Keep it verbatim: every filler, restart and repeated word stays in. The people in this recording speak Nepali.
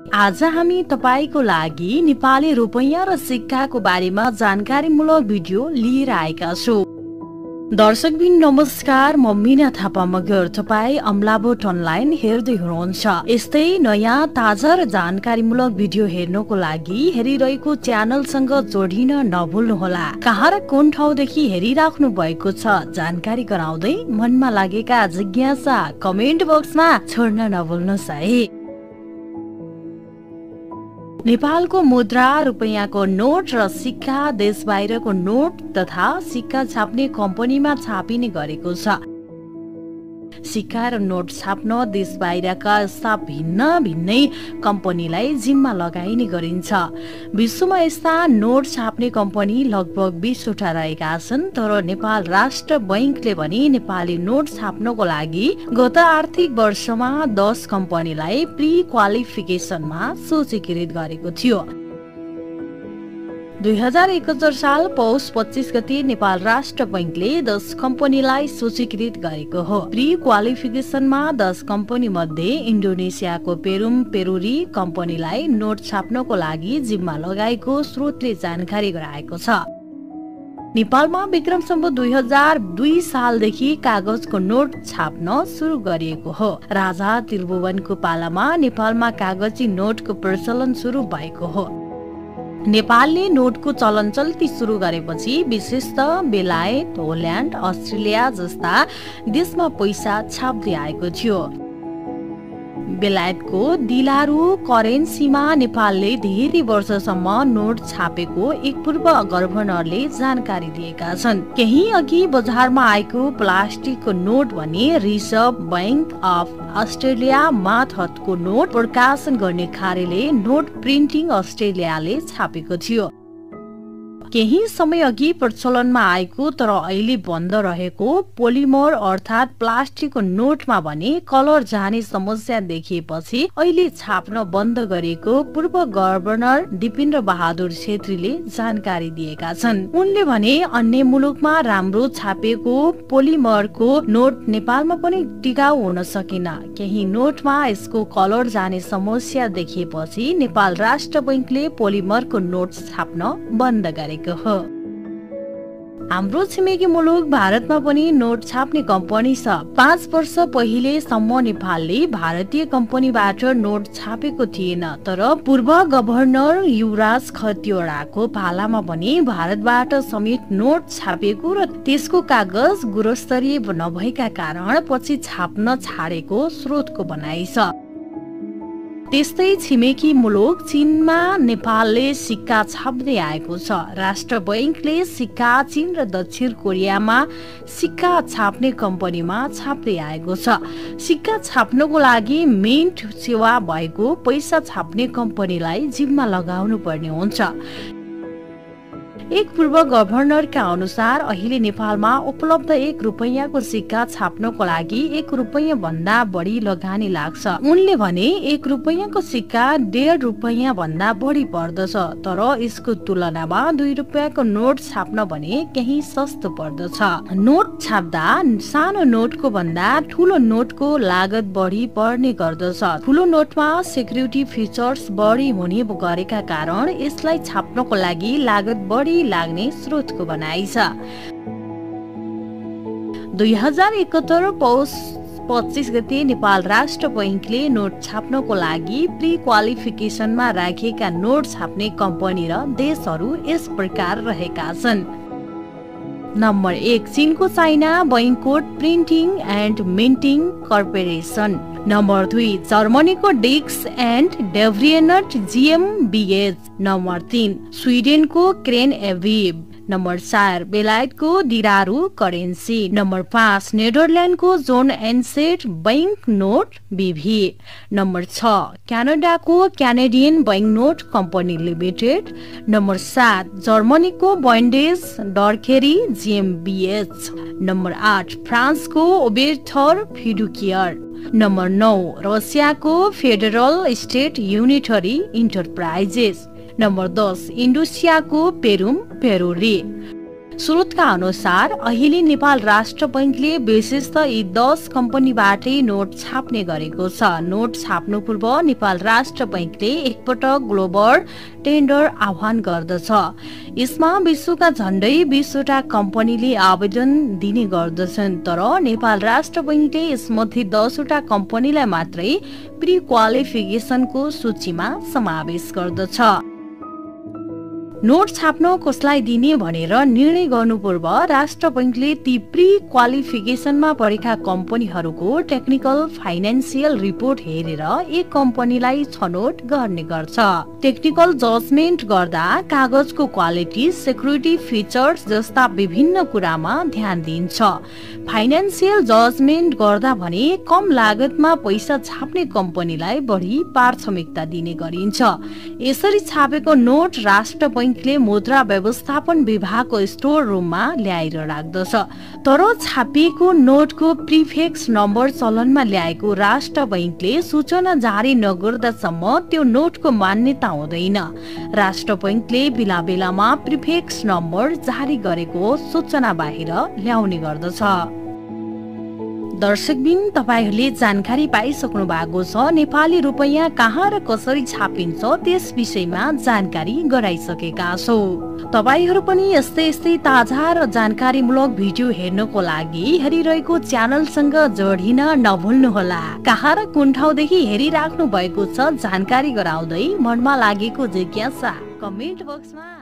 आज हामी तपाईको लागि नेपाली रुपैयाँ र सिक्काको बारेमा जानकारीमूलक भिडियो लिएर आएका छौं। दर्शकबिन नमस्कार, म मिना थापा मगर। तपाई अमलाबोट अनलाइन हेर्दै हुनुहुन्छ। यस्तै नयाँ ताजा र जानकारीमूलक भिडियो हेर्नको लागि हेरिरहेको च्यानलसँग जोडिन नभुल्नुहोला। कहाँ र कुन ठाउँदेखि हेरिराख्नु भएको छ जानकारी गराउँदै मनमा लागेका जिज्ञासा कमेन्ट बक्समा छोड्न नभुल्नुहोस् है। नेपालको मुद्रा, रुपैयाँको नोट र सिक्का देश बाहिरको नोट तथा सिक्का छाप्ने कम्पनीमा छापिने गरेको छ। सिक्का र नोट छाप्न देश बाहिरका यस्ता भिन्न भिन्नै कम्पनीलाई जिम्मा लगाइने गरिन्छ। विश्वमा यस्ता नोट छाप्ने कम्पनी लगभग बीसवटा रहेका छन्, तर नेपाल राष्ट्र बैंकले पनि नेपाली नोट छाप्नको लागि गत आर्थिक वर्षमा दस कम्पनीलाई प्री क्वालिफिकेसनमा सूचीकृत गरेको थियो। दुई हजार एकहत्तर साल पौष पच्चीस गते नेपाल राष्ट्र बैंकले दस कम्पनीलाई सूचीकृत गरेको हो। प्री क्वालिफिकेसनमा दस कम्पनी मध्ये इन्डोनेसियाको पेरुम पेरुरी कम्पनीलाई नोट छाप्नको लागि जिम्मा लगाएको स्रोतले जानकारी गराएको छ। नेपालमा विक्रम सम्वत दुई हजार दुई सालदेखि कागजको नोट छाप्न सुरु गरिएको हो। राजा त्रिभुवनको पालामा नेपालमा कागजी नोटको प्रचलन सुरु भएको हो। नेपालले नोटको चलन चल्ती सुरु गरेपछि विशेषतः बेलायत, होल्याण्ड, अस्ट्रेलिया जस्ता देशमा पैसा छाप्दै आएको थियो। बेलायतको दिलारू करेन्सीमा नेपालले धेरै वर्षसम्म नोट छापेको एक पूर्व गभर्नरले जानकारी दिएका छन्। केही अघि बजारमा आएको प्लास्टिकको नोट भने रिजर्भ बैंक अफ अस्ट्रेलिया मार्फतको नोट प्रकाशन गर्ने कार्यले नोट प्रिन्टिङ अस्ट्रेलियाले छापेको थियो। केही समय अघि प्रचलनमा आएको तर अहिले बन्द रहेको पोलिमर अर्थात प्लास्टिकको नोटमा भने कलर जाने समस्या देखिएपछि अहिले छाप्न बन्द गरेको पूर्व गभर्नर दिपेन्द्र बहादुर छेत्रीले जानकारी दिएका छन्। उनले भने अन्य मुलुकमा राम्रो छापेको पोलिमरको नोट नेपालमा पनि टिकाउ हुन सकेन। केही नोटमा यसको कलर जाने समस्या देखिएपछि नेपाल राष्ट्र बैंकले पोलिमरको नोट छाप्न बन्द गरे। हाम्रो छिमेकी मुलुक भारतमा पनि नोट छाप्ने कम्पनी छ। पाँच वर्ष पहिलेसम्म नेपालले भारतीय कम्पनीबाट नोट छापेको थिएन, तर पूर्व गभर्नर युवराज खतिवड़ाको पालामा पनि भारतबाट समेत नोट छापेको र त्यसको कागज गुणस्तरीय नभएका कारण पछि छाप्न छाडेको स्रोतको भनाइ छ। त्यस्तै छिमेकी मुलुक चीनमा नेपालले सिक्का छाप्दै आएको छ। राष्ट्र बैंकले सिक्का चीन र दक्षिण कोरियामा सिक्का छाप्ने कम्पनीमा छाप्दै आएको छ। सिक्का छाप्नको लागि मिन्ट सेवा भएको पैसा छाप्ने कम्पनीलाई जिम्मा लगाउनु पर्ने हुन्छ। एक पूर्व गभर्नरका अनुसार अहिले नेपालमा उपलब्ध एक रुपैयाँको सिक्का छाप्नको लागि एक रुपैयाँ भन्दा बढी लगानी लाग्छ। उनले भने एक रुपैयाँको सिक्का डेढ रुपैयाँ भन्दा बढी पर्दछ, तर यसको तुलनामा दुई रुपैयाँको नोट छाप्न भने केही सस्तो पर्दछ। नोट छाप्दा सानो नोटको भन्दा ठुलो नोटको लागत बढी पर्ने गर्दछ। ठुलो नोटमा सेक्युरिटी फिचर्स बढी हुने गरेका कारण यसलाई छाप्नको लागि लागत बढी लाग्ने स्रोतको भनाइ छ। दुई हजार एकहत्तर पौष पच्चीस गते नेपाल राष्ट्र बैंकले नोट छाप्नको लागि प्री क्वालिफिकेसनमा राखिएका नोट छाप्ने कम्पनी र देशहरू यस प्रकार रहेका छन्। नम्बर एक, चीनको China banknote printing and minting corporation. Number दुई, जर्मनीको डिक्स एन्ड डेभ्रियनट जिएमबिएच। नम्बर तीन, स्विडेनको क्रेन एभिब। नम्बर चार, बेलायतको दिरारू करेन्सी। नम्बर पाँच, नेदरल्यान्डको Joh Enschede bank note BV. Number छ, क्यानाडाको Canadian bank note company limited. Number सात, जर्मनीको बन्डेज डर्खेरी जिएमबिएच। नम्बर आठ, फ्रान्सको ओबेर्थर फिडुकियर। नम्बर नौ, रसियाको federal state unitary enterprises. Number दस, इन्डोनेसियाको पेरुम पेरुरी। स्रोतका अनुसार अहिले नेपाल राष्ट्र बैंकले विशेषतः यी दस कम्पनीबाटै नोट छाप्ने गरेको छ। नोट छाप्नु पूर्व नेपाल राष्ट्र बैंकले एकपटक ग्लोबल टेन्डर आह्वान गर्दछ। यसमा विश्वका झण्डै बीसवटा कम्पनीले आवेदन दिने गर्दछन्, तर नेपाल राष्ट्र बैंकले यसमध्ये दसवटा कम्पनीलाई मात्रै प्री क्वालिफिकेसनको सूचीमा समावेश गर्दछ। नोट छाप्न कसलाई दिने भनेर निर्णय गर्नु पूर्व राष्ट्र बैंकले ती प्री क्वालिफिकेसनमा परेका कम्पनीहरूको टेक्निकल फाइनेन्सियल रिपोर्ट हेरेर एक कम्पनीलाई छनौट गर्ने गर्छ। टेक्निकल जजमेन्ट गर्दा कागजको क्वालिटी, सेक्युरिटी फिचर्स जस्ता विभिन्न कुरामा ध्यान दिन्छ। फाइनेन्सियल जजमेन्ट गर्दा भने कम लागतमा पैसा छाप्ने कम्पनीलाई बढी प्राथमिकता दिने गरिन्छ। यसरी छापेको नोट राष्ट्र बैंकले मुद्रा व्यवस्थापन विभागको स्टोर रुममा ल्याएर राख्दछ। तर छापिएको नोटको प्रिफिक्स नम्बर चलनमा ल्याएको राष्ट्र बैंकले सूचना जारी नगर्दासम्म त्यो नोटको मान्यता हुँदैन। राष्ट्र बैंकले बेला बेलामा प्रिफिक्स नम्बर जारी गरेको सूचना बाहिर ल्याउने गर्दछ। दर्शकबिन, तपाईहरूले जानकारी पाइसक्नु भएको छ नेपाली रुपैयाँ कहाँ र कसरी छापिन्छ त्यस विषयमा जानकारी गराइसकेका छौ। तपाईहरू पनि यस्तै यस्तै ताजा र जानकारीमूलक भिडियो हेर्नको लागि हेरिरहेको च्यानलसँग जोडिन नभुल्नुहोला। कहाँ र कुन ठाउँदेखि हेरिराख्नु भएको छ जानकारी गराउँदै मनमा लागेको जिज्ञासा कमेन्ट बक्समा